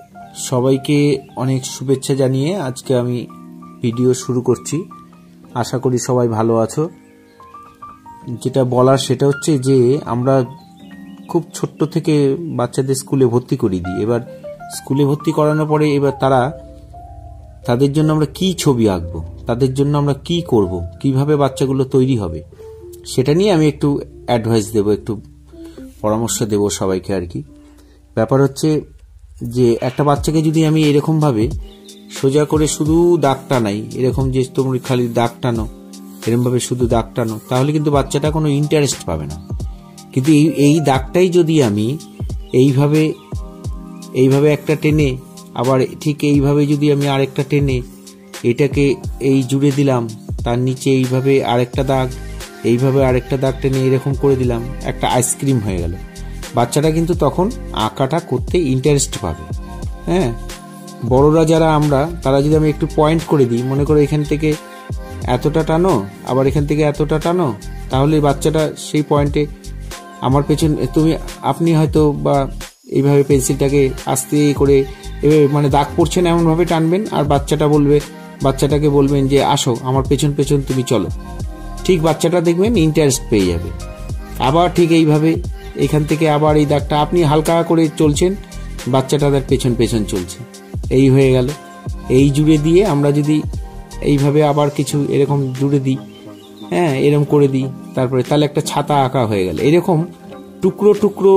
সবাইকে অনেক শুভেচ্ছা জানিয়ে আজকে আমি ভিডিও শুরু করছি। আশা করি সবাই ভালো আছো। যেটা বলার সেটা হচ্ছে যে আমরা খুব ছোট্ট থেকে বাচ্চাদের স্কুলে ভর্তি করে দিই। এবার স্কুলে ভর্তি করানোর পরে এবার তাদের জন্য আমরা কি ছবি আঁকবো, তাদের জন্য আমরা কি করব, কিভাবে বাচ্চাগুলো তৈরি হবে, সেটা নিয়ে আমি একটু অ্যাডভাইস দেব, একটু পরামর্শ দেব সবাইকে আর কি। ব্যাপার হচ্ছে যে একটা বাচ্চাকে যদি আমি এরকম ভাবে সোজা করে শুধু দাগ টানাই, এরকম যে তোমরা খালি দাগ টানো, এরকম ভাবে শুধু দাগ টানো, তাহলে কিন্তু বাচ্চাটা কোনো ইন্টারেস্ট পাবে না। কিন্তু এই দাগটাই যদি আমি এইভাবে একটা টেনে, আবার ঠিক এইভাবে যদি আমি আরেকটা টেনে এটাকে এই জুড়ে দিলাম, তার নিচে এইভাবে আরেকটা দাগ, এইভাবে আরেকটা দাগ টেনে এরকম করে দিলাম, একটা আইসক্রিম হয়ে গেল। বাচ্চাটা কিন্তু তখন আঁকাটা করতে ইন্টারেস্ট পাবে। হ্যাঁ, বড়রা যারা আমরা, তারা যদি আমি একটু পয়েন্ট করে দিই, মনে করো এখান থেকে এতটা টানো, আবার এখান থেকে এতটা টানো, তাহলে বাচ্চাটা সেই পয়েন্টে আমার পেছন আপনি হয়তো বা এইভাবে পেন্সিলটাকে আস্তে করে এভাবে মানে দাগ পড়ছে না এমনভাবে টানবেন, আর বাচ্চাটাকে বলবেন যে আসো আমার পেছন পেছন তুমি চলো। ঠিক বাচ্চাটা দেখবেন ইন্টারেস্ট পেয়ে যাবে। আবার ঠিক এইভাবে এখান থেকে আবার এই দাগটা আপনি হালকা করে চলছেন, বাচ্চাটা তার পেছন পেছন চলছে, এই হয়ে গেল। এই জুড়ে দিয়ে আমরা যদি এইভাবে আবার কিছু এরকম জুড়ে দিই, হ্যাঁ এরকম করে দিই, তারপরে তাহলে একটা ছাতা আঁকা হয়ে গেল। এরকম টুকরো টুকরো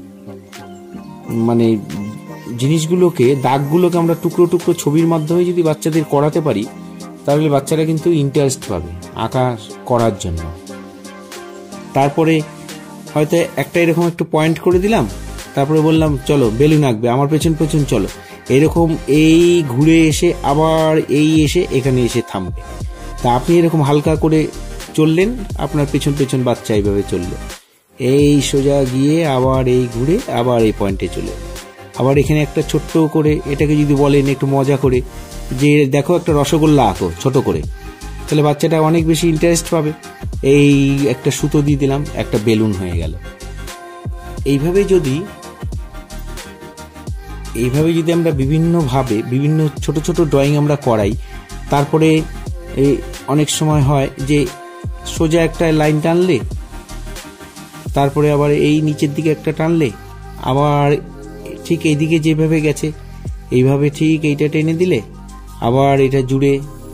মানে জিনিসগুলোকে, দাগগুলোকে আমরা টুকরো টুকরো ছবির মাধ্যমে যদি বাচ্চাদের করাতে পারি, তাহলে বাচ্চারা কিন্তু ইন্টারেস্ট পাবে আঁকা করার জন্য। তারপরে হয়তো একটা এরকম একটু পয়েন্ট করে দিলাম, তারপরে বললাম চলো বেলুন আঁকবে, আমার পেছন পেছন চলো। এরকম এই ঘুরে এসে আবার এই এসে এখানে এসে থামবে। তা আপনি এরকম হালকা করে চললেন, আপনার পেছন পেছন বাচ্চা এইভাবে চললো, এই সোজা গিয়ে আবার এই ঘুরে আবার এই পয়েন্টে চলে। আবার এখানে একটা ছোট্ট করে এটাকে যদি বলেন একটু মজা করে যে দেখো একটা রসগোল্লা আঁকো ছোট করে, তাহলে বাচ্চাটা অনেক বেশি ইন্টারেস্ট পাবে। এই একটা সুতো দিয়ে দিলাম, একটা বেলুন হয়ে গেল। এইভাবে যদি আমরা বিভিন্ন ছোট ছোট ড্রয়িং আমরা করাই, তারপরে অনেক সময় হয় যে সোজা একটা লাইন টানলে, তারপরে আবার এই নিচের দিকে একটা টানলে, আবার ঠিক এইদিকে যেভাবে গেছে এইভাবে ঠিক এইটা টেনে দিলে, আবার এটা জুড়ে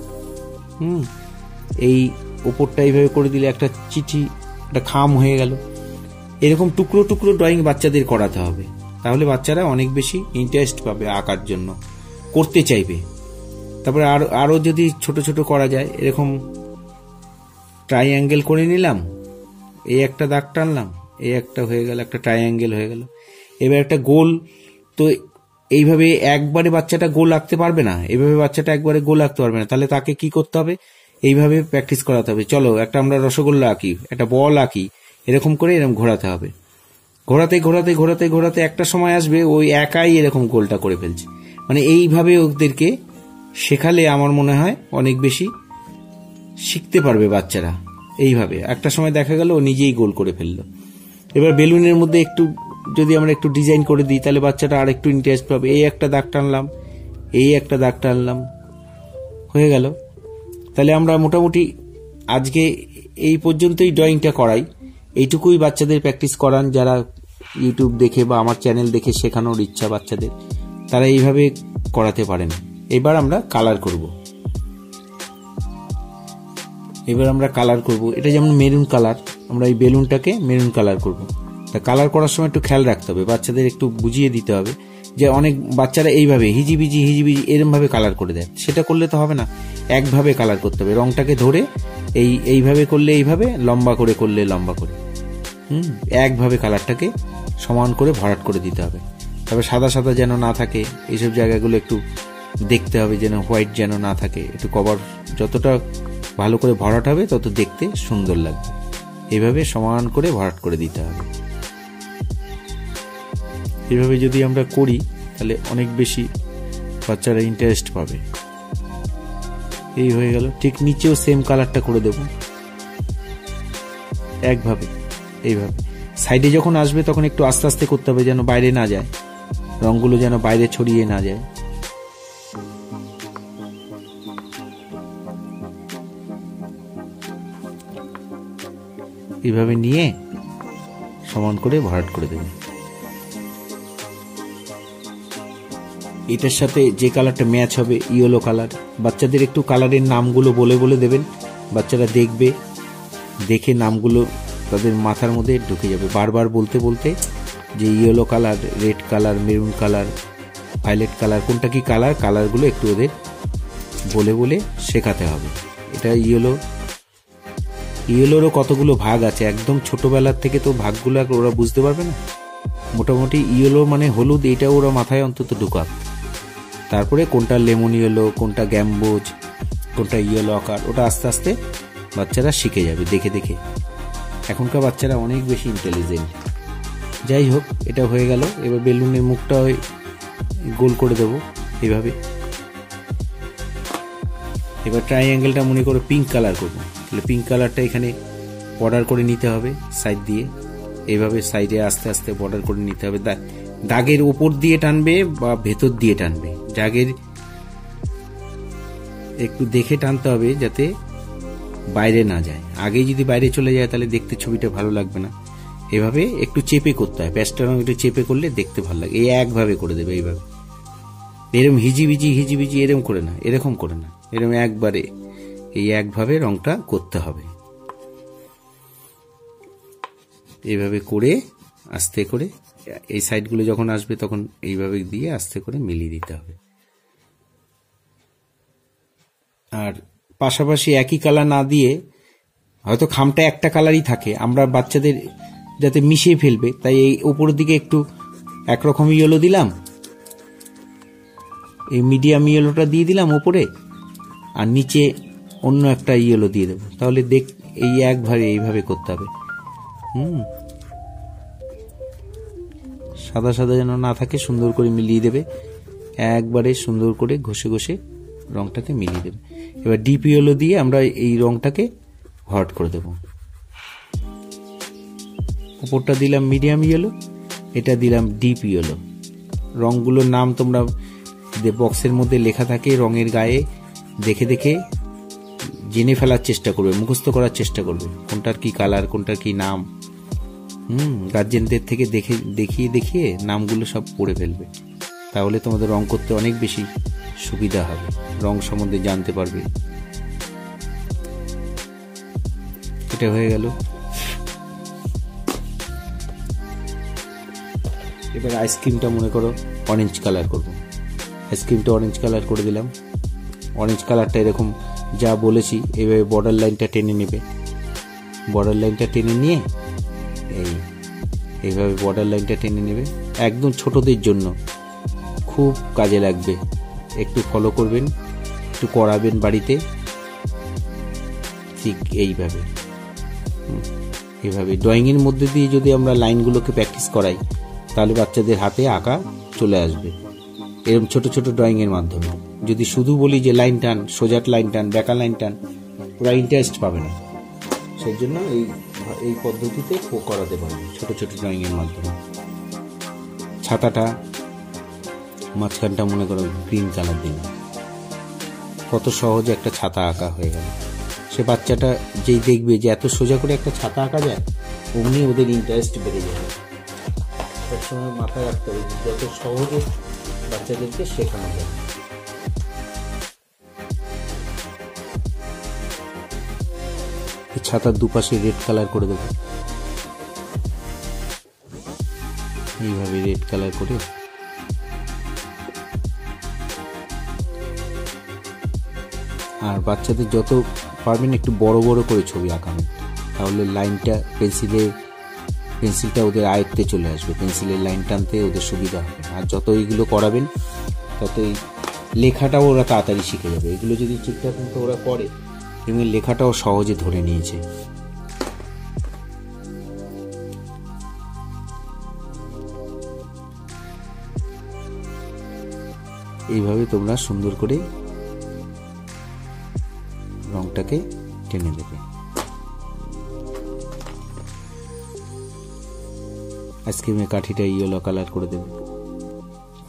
এই ওপরটা এইভাবে করে দিলে একটা চিঠি, একটা খাম হয়ে গেল। এরকম টুকরো টুকরো ড্রয়িং বাচ্চাদের করাতে হবে, তাহলে বাচ্চারা অনেক বেশি ইন্টারেস্ট পাবে আঁকার জন্য, করতে চাইবে। তারপরে আরো যদি ছোট ছোট করা যায়, এরকম ট্রাইঅ্যাঙ্গেল করে নিলাম, এই একটা দাগ টানলাম, এই একটা হয়ে গেল, একটা ট্রাইঅ্যাঙ্গেল হয়ে গেল। এবার একটা গোল, তো এইভাবে একবারে বাচ্চাটা গোল আঁকতে পারবে না, এইভাবে বাচ্চাটা একবারে গোল আঁকতে পারবে না, তাহলে তাকে কি করতে হবে, এইভাবে প্র্যাকটিস করাতে হবে। চলো একটা আমরা রসগোল্লা আঁকি, একটা বল আঁকি, এরকম করে এরকম ঘোরাতে হবে। ঘোরাতে ঘোরাতে ঘোরাতে ঘোরাতে একটা সময় আসবে ওই একাই এরকম গোলটা করে ফেলছে। মানে এইভাবে ওদেরকে শেখালে আমার মনে হয় অনেক বেশি শিখতে পারবে বাচ্চারা। এইভাবে একটা সময় দেখা গেল ও নিজেই গোল করে ফেললো। এবার বেলুনের মধ্যে একটু যদি আমরা একটু ডিজাইন করে দিই, তাহলে বাচ্চাটা আর একটু ইন্টারেস্ট পাবে। এই একটা দাগ টানলাম, এই একটা দাগ টানলাম, হয়ে গেল। তাহলে আমরা মোটামুটি আজকে এই পর্যন্তই ড্রয়িংটা করাই। এইটুকুই বাচ্চাদের প্র্যাকটিস করান, যারা ইউটিউব দেখে বা আমার চ্যানেল দেখে শেখানোর ইচ্ছা বাচ্চাদের, তারা এইভাবে করাতে পারেন। এবার আমরা কালার করব। এটা যেমন মেরুন কালার, আমরা এই বেলুনটাকে মেরুন কালার করব। তা কালার করার সময় একটু খেয়াল রাখতে হবে, বাচ্চাদের একটু বুঝিয়ে দিতে হবে যে অনেক বাচ্চারা এইভাবে হিজিবিজি এরম ভাবে কালার করে দেয়। সেটা করলে তো হবে না, একভাবে কালার করতে হবে। রংটাকে ধরে এইভাবে করলে এইভাবে, লম্বা করে করলে লম্বা করে, একভাবে কালারটাকে সমান করে ভরাট করে দিতে হবে। তবে সাদা সাদা যেন না থাকে, এইসব জায়গাগুলো একটু দেখতে হবে, যেন হোয়াইট যেন না থাকে। একটু কভার যতটা ভালো করে ভরাট হবে তত দেখতে সুন্দর লাগবে। এইভাবে সমান করে ভরাট করে দিতে হবে। এইভাবে যদি আমরা করি তাহলে অনেক বেশি বাচ্চারা ইন্টারেস্ট পাবে। এই হয়ে গেল। ঠিক নিচেও সেম কালারটা করে দেব একভাবে। এইভাবে সাইডে যখন আসবে তখন একটু আস্তে আস্তে করতে হবে, যেন বাইরে না যায়। রঙগুলো যেন বাইরে ছড়িয়ে না যায়। এইভাবে নিয়ে সমান করে ভরাট করে দেবেন। এটার সাথে যে কালারটা ম্যাচ হবে ইয়েলো কালার, বাচ্চাদের একটু কালারের নামগুলো বলে বলে দেবেন, বাচ্চারা দেখবে, দেখে নামগুলো তাদের মাথার মধ্যে ঢুকে যাবে। বারবার বলতে বলতে যে yellow colour, red colour, maroon colour, violet colour, কোনটা কি কালার, কালারগুলো একটু ওদের বলে বলে শেখাতে হবে। এটা ইয়েলোরও কতগুলো ভাগ আছে, একদম ছোটবেলার থেকে তো ভাগগুলো ওরা বুঝতে পারবে না। মোটামুটি ইয়েলো মানে হলুদ, এটা ওরা মাথায় অন্তত ঢুকাক। তারপরে কোনটা লেমন ইয়েলো, কোনটা গ্যাম্বোজ, কোনটা ইয়েলো আকার, ওটা আস্তে আস্তে বাচ্চারা শিখে যাবে দেখে দেখে। এখনকার বাচ্চারা অনেক বেশি ইন্টেলিজেন্ট। যাই হোক, এটা হয়ে গেল। এবার বেলুনের মুখটা গোল করে দেবো এইভাবে। এবার ট্রাইঅ্যাঙ্গেলটা মনে করো পিঙ্ক কালার করবো, তাহলে পিঙ্ক কালারটা এখানে বর্ডার করে নিতে হবে সাইড দিয়ে, এইভাবে সাইডে আস্তে আস্তে বর্ডার করে নিতে হবে। দাগের উপর দিয়ে টানবে বা ভেতর দিয়ে টানবে, দাগের একটু দেখে টানতে হবে যাতে বাইরে না যায়। আগে যদি বাইরে চলে যায় তাহলে দেখতে ছবিটা ভালো লাগবে না। এভাবে একটু চেপে করতে হয়, প্যাচটা একটু চেপে করলে দেখতে ভালো লাগে। এই একভাবে করে দেবে, এইভাবে, এরকম হিজিবিজি এরকম করে না, এরকম করে না, এরকম একবারে এই একভাবে রংটা করতে হবে। এইভাবে করে আস্তে করে এই সাইডগুলো যখন আসবে তখন এইভাবে দিয়ে আস্তে করে মিলিয়ে দিতে হবে। আর পাশাপাশি একই কালার না দিয়ে, হয়তো খামটা একটা কালারই থাকে, আমরা বাচ্চাদের যাতে মিশিয়ে ফেলবে তাই এই উপরের দিকে একটু একরকম ইয়েলো দিলাম, এই মিডিয়াম ইয়েলোটা দিয়ে দিলাম উপরে, আর নিচে অন্য একটা ইয়েলো দিয়ে দেবো। তাহলে দেখ এই একভাবে এইভাবে করতে হবে। সাদা সাদা যেন না থাকে, সুন্দর করে মিলিয়ে দেবে, একবারে সুন্দর করে ঘষে ঘষে রংটাকে মিলিয়ে দেবে। এবার ডিপ ইয়েলো দিয়ে আমরা এই রংটাকে ভরাট করে দেব। উপরটা দিলাম মিডিয়াম ইয়েলো, এটা দিলাম ডিপ ইয়েলো। রংগুলোর নাম তোমরা বক্সের মধ্যে লেখা থাকে, রঙের গায়ে দেখে দেখে জেনে ফেলার চেষ্টা করবে, মুখস্থ করার চেষ্টা করবে, কোনটার কি কালার, কোনটার কি নাম। গার্জেনদের থেকে দেখিয়ে দেখিয়ে নামগুলো সব পড়ে ফেলবে, তাহলে তোমাদের রং করতে অনেক বেশি সুবিধা হবে, রং সম্বন্ধে জানতে পারবে। এটা হয়ে গেল। এবার আইসক্রিমটা মনে করো অরেঞ্জ কালার করব। আইসক্রিমটা অরেঞ্জ কালার করে দিলাম। অরেঞ্জ কালারটা এরকম যা বলেছি এইভাবে বর্ডার লাইনটা টেনে নেবে। বর্ডার লাইনটা টেনে নিয়ে এইভাবে বর্ডার লাইনটা টেনে নেবে। একদম ছোটদের জন্য খুব কাজে লাগবে, একটু ফলো করবেন, একটু করাবেন বাড়িতে। ঠিক এইভাবে ড্রয়িংয়ের মধ্যে দিয়ে যদি আমরা লাইনগুলোকে প্র্যাকটিস করাই তাহলে বাচ্চাদের হাতে আঁকা চলে আসবে, এরকম ছোট ছোট ড্রয়িংয়ের মাধ্যমে। যদি শুধু বলি যে লাইন টান, সোজাট লাইন টান, বেঁকা লাইন টান, ওরা ইন্টারেস্ট পাবে না। সেই জন্য এই পদ্ধতিতে করাতে পারবে ছোট ছোট ড্রয়িংয়ের মাধ্যমে। ছাতাটা মাঝখানটা মনে করো গ্রিন কালার দিলাম, কত সহজে একটা ছাতা আঁকা হয়ে গেল। সে বাচ্চাটা যেই দেখবে যে এত সোজা করে একটা ছাতা আঁকা যায়, অমনি ওদের ইন্টারেস্ট বেড়ে যাবে। সবসময় মাথায় রাখতে হবে যত সহজে বাচ্চাদেরকে শেখানো যায়। ছাতার দুপাশে রেড কালার করে দেবো, এইভাবে রেড কালার করে আর বাচ্চাদের যত পারবেন একটু বড় বড় করে ছবি আঁকানো, তাহলে লাইনটা পেন্সিলটা ওদের আয়ত্তে চলে আসবে, পেন্সিলের লাইন টানতে ওদের সুবিধা হবে। আর যত এইগুলো করাবেন ততই লেখাটাও ওরা তাড়াতাড়ি শিখে যাবে। এগুলো যদি ঠিকঠাক মতো ওরা করে, এবং লেখাটাও সহজে ধরে নিয়েছে। এইভাবে তোমরা সুন্দর করে রংটাকে টেনে দেবে। আইসক্রিমের কাঠিটা ইয়েলো কালার করে দেবে।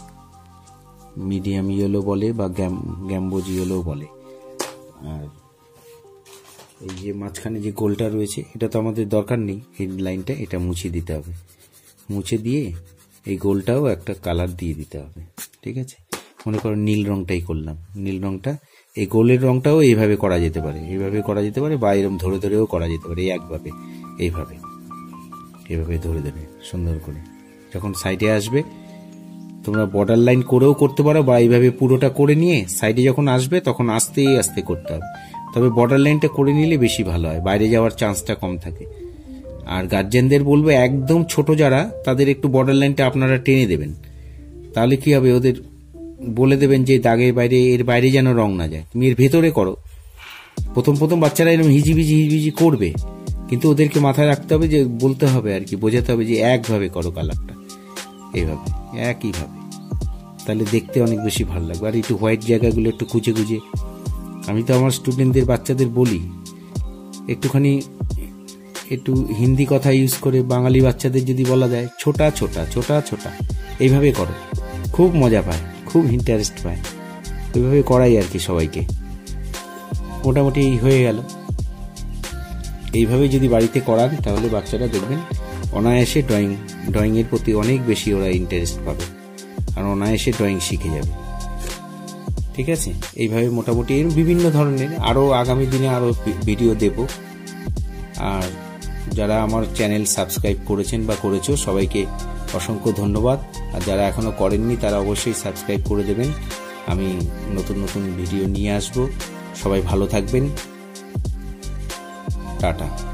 মিডিয়াম ইয়েলো বলে বা গ্যাম্বোজ ইয়েলো বলে। আর এই যে মাঝখানে যে গোলটা রয়েছে এটা তো আমাদের দরকার নেই, এই লাইনটা এটা মুছে দিতে হবে। মুছে দিয়ে এই গোলটাও একটা কালার দিয়ে দিতে হবে, ঠিক আছে। মনে করো নীল রংটাই করলাম, নীল রংটা এই গোলের রংটাও এইভাবে করা যেতে পারে, এইভাবে করা যেতে পারে, বা এরকম ধরে ধরেও করা যেতে পারে, একভাবে এইভাবে এইভাবে ধরে ধরে সুন্দর করে। যখন সাইডে আসবে তোমরা বর্ডার লাইন করেও করতে পারো, বা এইভাবে পুরোটা করে নিয়ে সাইডে যখন আসবে তখন আস্তে আস্তে করতে হবে। তবে বর্ডার লাইনটা করে নিলে বেশি ভালো হয়, বাইরে যাওয়ার চান্সটা কম থাকে। আর গার্জেনদের বলবো একদম ছোট যারা, তাদের একটু বর্ডার লাইনটা আপনারা টেনে দেবেন, তাহলে কি হবে, ওদের বলে দেবেন যে দাগের বাইরে, এর বাইরে যেন রং না যায়, তুমি এর ভেতরে করো। প্রথম প্রথম বাচ্চারা এরকম হিজিবিজি করবে, কিন্তু ওদেরকে মাথায় রাখতে হবে যে, বলতে হবে আর কি, বোঝাতে হবে যে একভাবে করো কালারটা, এইভাবে একইভাবে, তাহলে দেখতে অনেক বেশি ভালো লাগবে। আর একটু হোয়াইট জায়গাগুলো একটু কুচে কুচে, আমি তো আমার স্টুডেন্টদের বাচ্চাদের বলি একটুখানি একটু হিন্দি কথা ইউজ করে বাঙালি বাচ্চাদের যদি বলা যায় ছোটা ছোটা ছোটা ছোটা, এইভাবে করো, খুব মজা পায়, খুব ইন্টারেস্ট পায়। ওইভাবে করাই আর কি সবাইকে। মোটামুটি হয়ে গেল। এইভাবে যদি বাড়িতে করান তাহলে বাচ্চারা দেখবেন অনায়াসে ড্রয়িংয়ের প্রতি অনেক বেশি ওরা ইন্টারেস্ট পাবে, আর অনায়াসে ড্রয়িং শিখে যাবে, ঠিক আছে। এইভাবে মোটামুটি বিভিন্ন ধরনের আরও আগামী দিনে আরও ভিডিও দেব। আর যারা আমার চ্যানেল সাবস্ক্রাইব করেছেন বা করেছো সবাইকে অসংখ্য ধন্যবাদ। আর যারা এখনো করেননি তারা অবশ্যই সাবস্ক্রাইব করে দেবেন। আমি নতুন নতুন ভিডিও নিয়ে আসব। সবাই ভালো থাকবেন, টাটা।